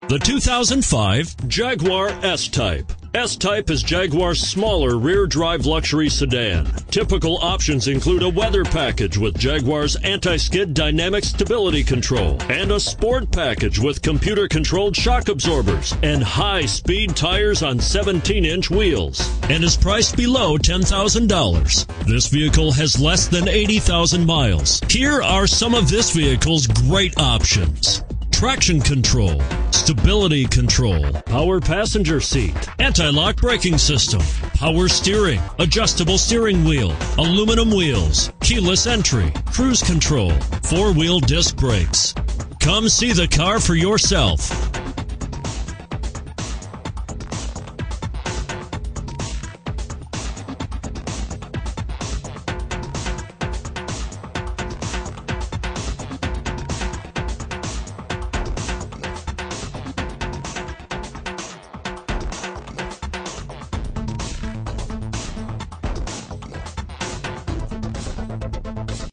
The 2005 Jaguar S-Type. S-Type is Jaguar's smaller rear-drive luxury sedan. Typical options include a weather package with Jaguar's anti-skid dynamic stability control and a sport package with computer-controlled shock absorbers and high-speed tires on 17-inch wheels, and is priced below $10,000. This vehicle has less than 80,000 miles. Here are some of this vehicle's great options: traction control, stability control, power passenger seat, anti-lock braking system, power steering, adjustable steering wheel, aluminum wheels, keyless entry, cruise control, four-wheel disc brakes. Come see the car for yourself.